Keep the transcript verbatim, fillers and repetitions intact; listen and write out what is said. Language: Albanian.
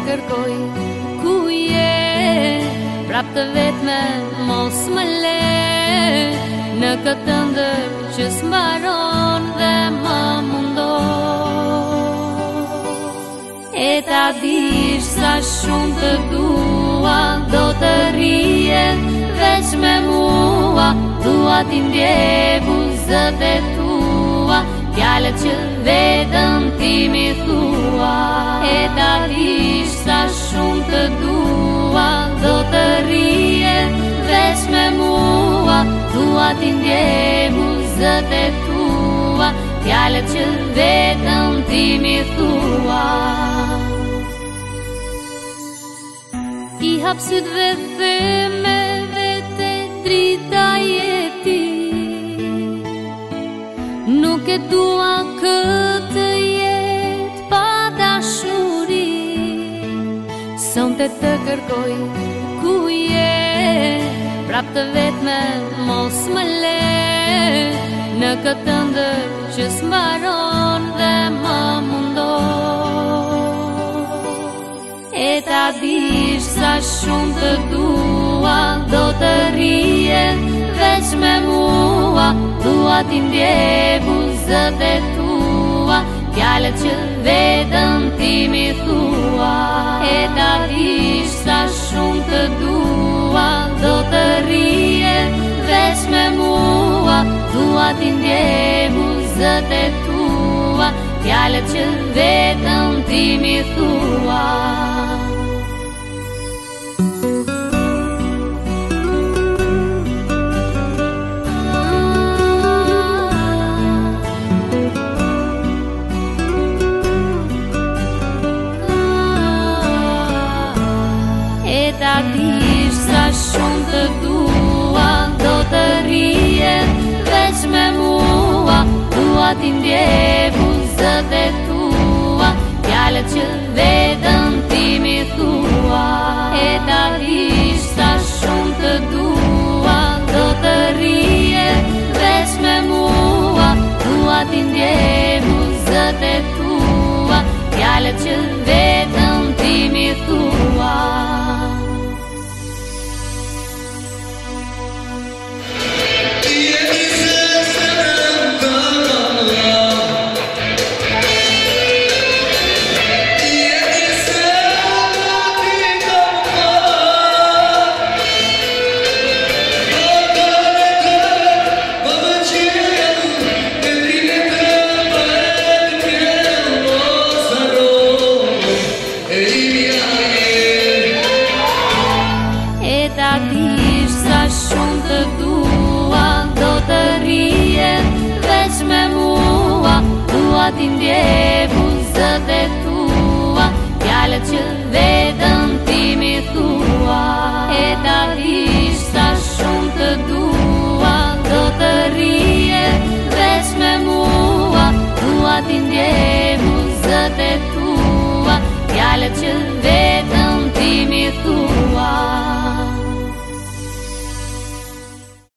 kërkoj ku je, prap të vetme mos më le, në këtë ndër që s'mbaron dhe më mundo. E ta dish sa shumë të dua, do të rije veç me mua, dua t'i ndje buzët e tua, fjalët që vetëm ti mi thua. E ta dish sa shumë të dua, do të rije veç me mua, dua t'i ndje buzët e tua, fjalët që vetëm ti mi thua. I hap syt've dhe me vete drita jeti, nuk e dua këtë jet pa dashuri. Sonte të kërkoj ku je, prap të vetme mos më le, në këtë ndër që s'mbaron dhe më mundo. E ta dish sa shumë të dua, do të rije veç me mua, dua t'i ndje buzët e tua, fjalët që vetëm ti mi thua. E ta dish sa shumë të dua, do të rije veç me mua, dua t'i ndje buzët e tua, fjalët që vetëm ti mi thua. E ta dish sa shumë të dua, do të rije veç me mua, dua t'i ndje buzët e tua, fjalët që vetëm ti mi thua. E ta dish sa shumë të dua, do të rije veç me mua, dua t'i ndje buzët e tua, fjalët që vetëm ti mi thua. Ta dish sa shumë të dua, do të rije veç me mua, dua t'i ndje buzët e tua, fjalët që vetëm ti mi thua. E ta dish sa shumë të dua, do të rije veç me mua, dua t'i ndje buzët e tua, fjalët që vetëm